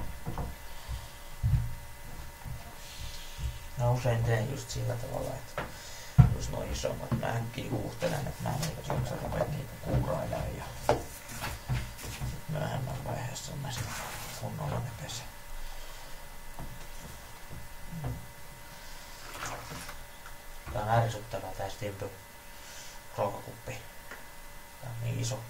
Mä usein teen just sillä tavalla, että jos noin isommat mä äkkiä huuhtelen, että mä en eivät jaksa ruveta niitä kuurailemaan ja sit myöhemmän vaiheessa mä sitten kunnolla ne pesen. Tää on ärsyttävää tää Stimpy ruokakuppi. Tää on niin iso.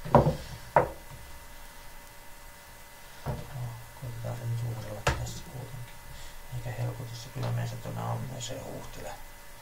Koitetaan se nyt uudella tässä kuitenkin. Eikä helpotu se kyllä mene se tuonne ammeeseen huuhtelee.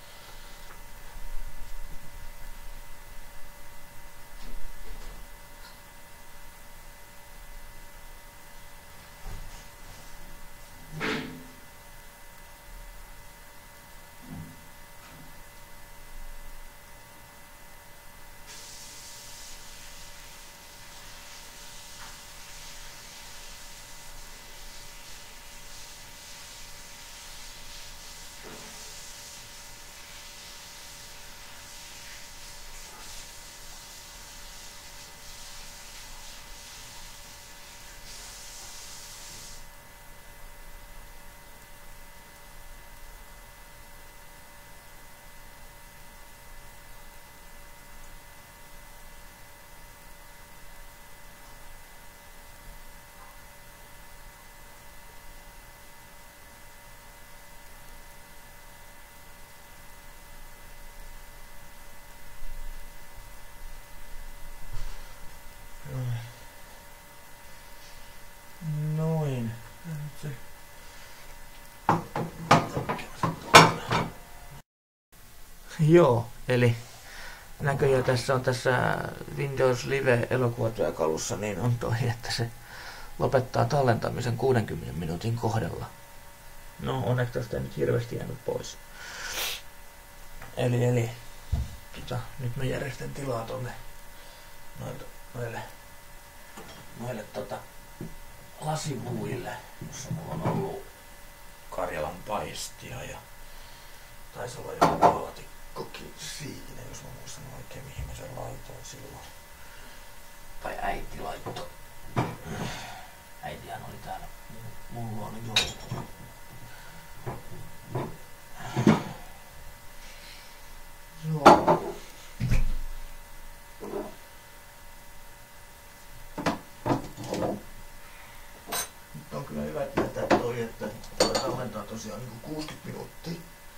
Noin. Joo, eli näköjään tässä on tässä Windows Live elokuvatyökalussa, niin on toi, että se lopettaa tallentamisen 60 minuutin kohdalla. No, onneksi tästä ei nyt hirveästi jäänyt pois. Eli nyt mä järjestän tilaa tonne noille lasipuille, jossa mulla on ollut Karjalan paistia ja taisi olla joku laatikkokin siinä, jos mä muistan oikein mihin mä sen laitoin silloin. Tai äiti laittoi. Äitihän oli täällä mun luona joulua. Joo. Nyt on kyllä hyvä tietää toi, että toi tallentaa tosiaan niinku 60 minuuttia.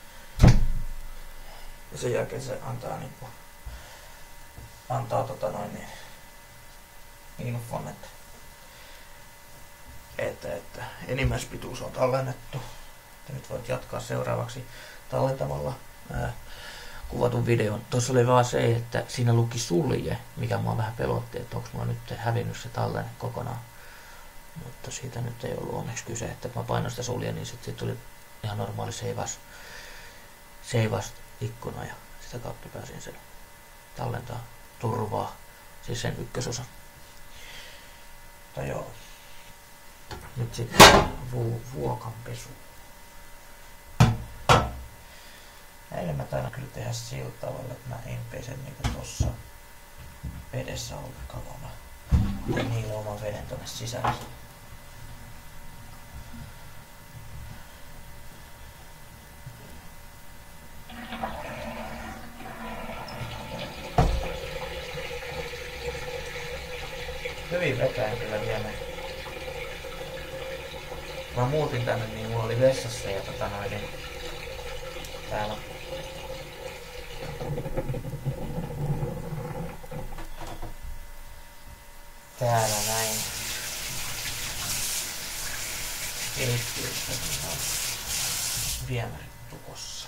Ja sen jälkeen se antaa infon, että enimmäispituus on tallennettu. Että nyt voit jatkaa seuraavaksi tallentamalla kuvatun videon. Tuossa oli vaan se, että siinä luki sulje, mikä mua vähän pelotti, että onko mulla nyt hävinnyt se tallenne kokonaan. Mutta siitä nyt ei ollut onneksi kyse, että kun mä painoin sitä sulje, niin sitten tuli ihan normaali seivaus-ikkuna ja sitä kautta pääsin sen tallentaa turvaa, siis sen ykkösosan. Mutta joo, nyt sitten vuokanpesu. Eilen mä taidan kyllä tehdä sillä tavalla, että mä en pese niitä tossa vedessä ollenkaan, vaan mä teen niille oman veden tonne sisälle. Hyvin vetäen kyllä vielä. Mä muutin tänne, niin mulla oli vessassa ja niin täällä näin keittiössä niin on viemärit tukossa.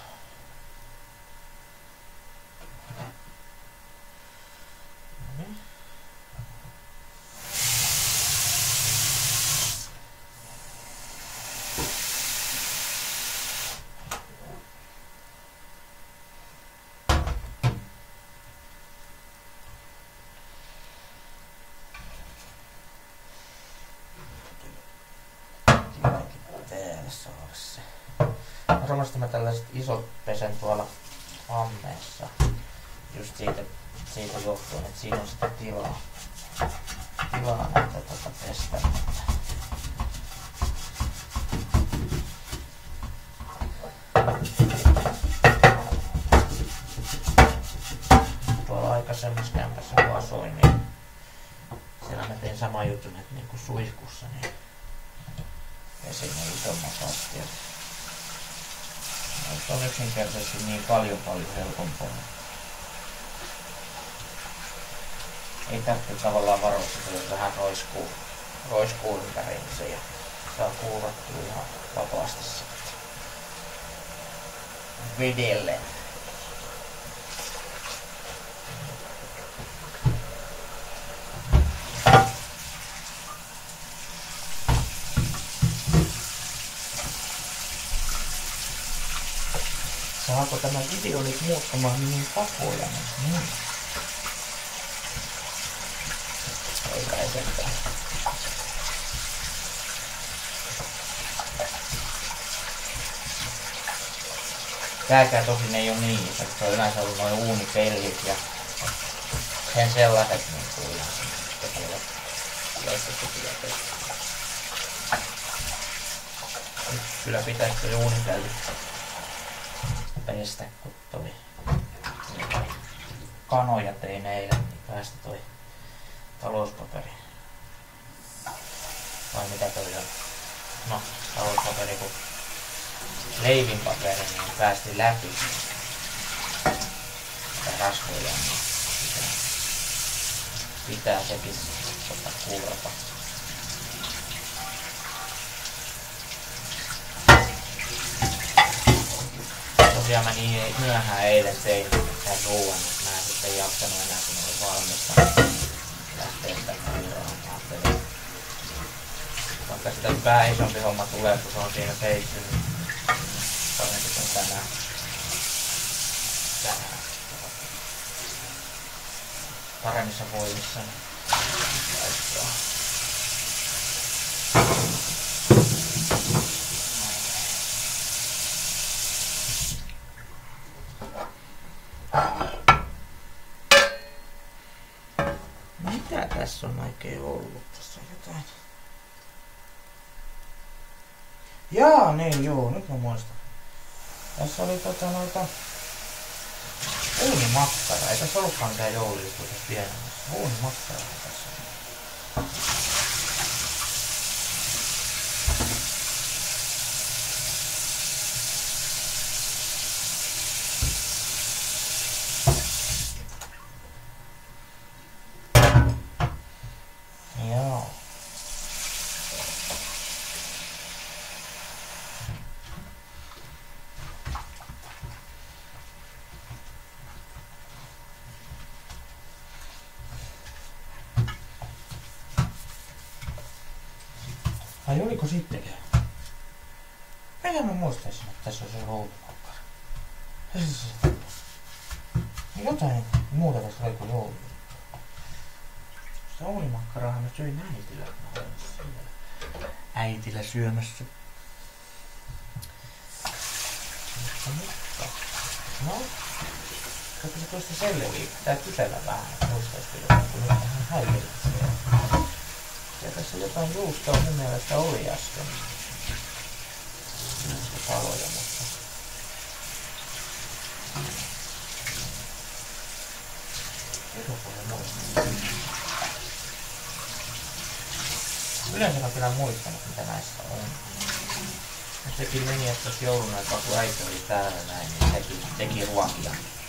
Varmasti mä tällaiset isot pesen tuolla ammeessa. Just siitä johtuen, että siinä on sitä tilaa näitä pestä. Tuolla aikaisemmassa kämpässä kun asuin, niin siellä mä tein sama jutun, että niin kuin suihkussa, niin pesin ne isommat astiat. Se on yksinkertaisesti niin paljon helpompaa. Ei tarvitse tavallaan varoittaa, jos vähän roiskuu ympäriinsä ja saa kuuvattua ihan vapaasti sitten vedelle. Saako tämä video nyt muuttamaan minun tapoja? Niin. Ei kai sentään. Tääkään tosin ei oo niin iso, se on yleensä ollut noin uunipellit ja sen sellaiset niin kuin ihan tekevät leikkityötä. Kyllä pitäis toi uunipellit pestä, kun toi kanoja tein eilen, niin päästä toi talouspaperi. Vai mitä toi on? No, talouspaperi kun leivinpaperi, niin päästi läpi sitä rasvoja, niin pitää sekin kuurata. Tosiaan mä niin myöhään eilen tein tämän ruuan, että mä en sitten jaksanut enää, kun oli valmista lähteä sitä kuuraamaan. Vaikka sitä vähän isompi homma tulee, kun se on siinä seissyt, niin parempi kuin tänään. Paremmissa voimissa. Mitä tässä on oikein ollut? Tässä on jotain. Jaa, niin joo, nyt mä muistan. Tässä oli noita uunimakkara. Ei tässä ollutkaan mitään joulujuhlia tässä pienemmässä. Uunimakkara tässä on. Joo. Ai oliko sittenkään? Mitä mä muistaisin, että tässä on se joulumakkara? Jotain muuta tässä oli kuin joulu. Sitä uunimakkarahan mä söin äitillä, kun mä olin siellä äitillä syömässä. No, koska se tuosta selviää. Pitää kysellä vähän, että muistaisiko jotain, kun nyt vähän häiritsee. Ja tässä jotain juustoa mun mielestä oli äsken. Näistä paloja, mutta... Yleensä mä kyllä muistanut, mitä näissä on. Ja sekin meni, että jos joulun aikaa, kun äiti oli täällä näin, niin sekin teki ruokia.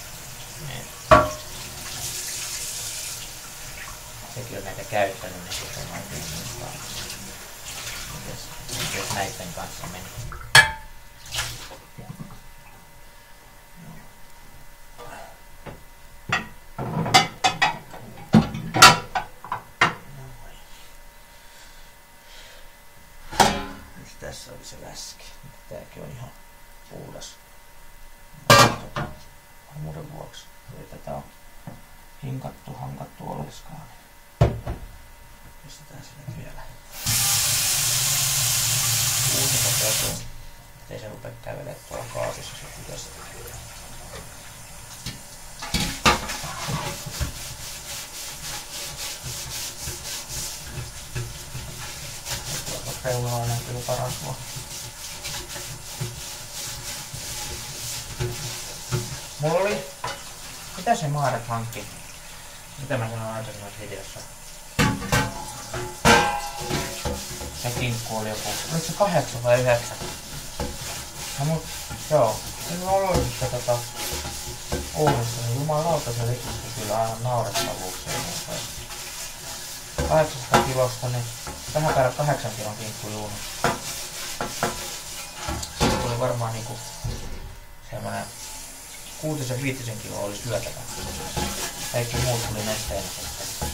Sekin on näitä käyttänyt, niin sitten on oikein muistaa, miten näiden kanssa meni. Tässä oli se läski. Tääkin on ihan puhdas. Varmuuden vuoksi. Eli tätä on hankattu oleskaan. Pistetään sinne vielä uusinta pesuun, ettei se rupea kävelemään tuolla kaasissa se kytästä. Reunalla näkyy parastua. Mulla oli... Mitä se Maaret hankki? Mitä mä sanoin aikaisemmassa videossa? Se kinkku oli joku... Oliko se 8 vai 9? No mut... Joo. Kun mä aloitin sitä Oulussa, niin jumalauta se likisti kyllä aina naurettavuuksia. 800 kilosta, niin vähän päällä 8 kilon kinkku juuni. Se tuli varmaan niinku semmonen 6-5 kiloa oli syötävä. Kaikki muut tuli nesteenä sitten.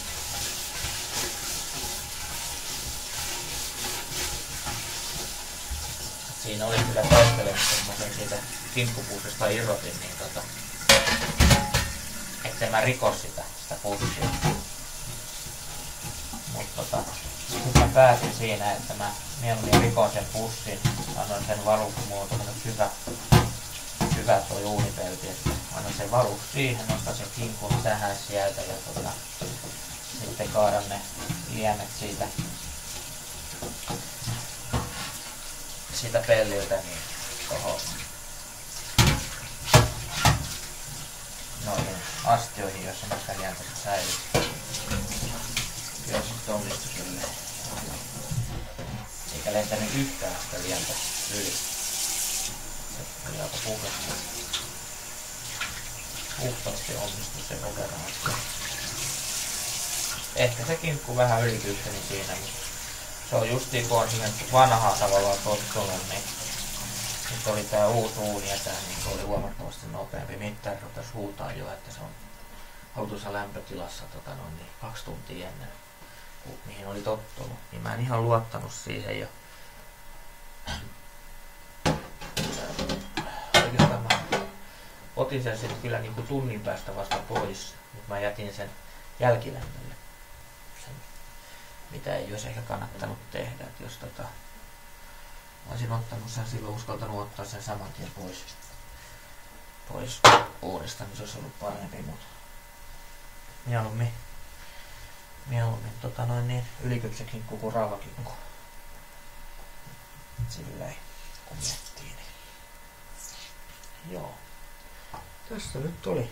Siinä oli kyllä taistelemista, kun mä sen siitä kinkkupuusesta irrotin, niin ettei mä rikos sitä pussia. Mutta sitten mä päätin siinä, että mä mieluummin rikon sen pussin, annoin sen valuksi, mulla on tommonen syvä tuo uunipelti, että annan sen valuksi siihen, nostan sen kinkun tähän sieltä ja sitten kaadan ne liemet siitä pelliltä niin tohon noihin astioihin, joissa näistä lientä sit säilyy. Kyllä sitten onnistui silleen. Eikä lentänyt yhtään sitä lientä yli. Se oli aika puhdasta. Puhtaasti onnistui se kokonaan. Ehkä se kinkku vähän ylitykseni siinä, mutta se on justiin kun on siihen vanhaan tavallaan tottunut, niin nyt oli tää uusi uuni ja tää niin oli huomattavasti nopeampi. Mittari rupesi huutaa jo, että se on haltuissa lämpötilassa 2 tuntia ennen, mihin oli tottunut. Niin mä en ihan luottanut siihen ja oikeastaan mä otin sen sitten kyllä niin kuin tunnin päästä vasta pois, mutta mä jätin sen jälkilämmölle. Mitä ei olisi ehkä kannattanut tehdä, että jos olisin ottanut sen silloin, uskaltanut ottaa sen saman tien pois uudesta, niin se olisi ollut parempi, mutta mieluummin ylikypsä kinkku kuin rauhakinkku. Silleen kun miettii, niin joo. Tässä nyt oli.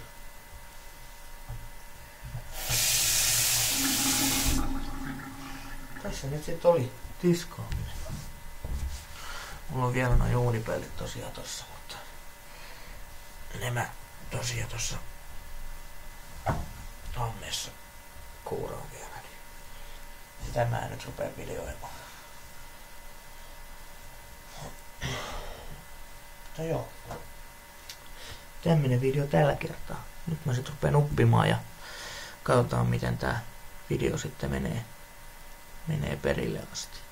Tässä nyt sit oli tiskaaminen. Mulla on vielä noin uunipellit tosiaan tossa, mutta nämä tosiaan tossa ammeessa kuuraan vielä. Niin sitä mä en nyt rupea videoimaan. Mutta joo. Tämmönen video tällä kertaa. Nyt mä sit rupeen uppimaan ja katsotaan miten tää video sitten menee perille asti.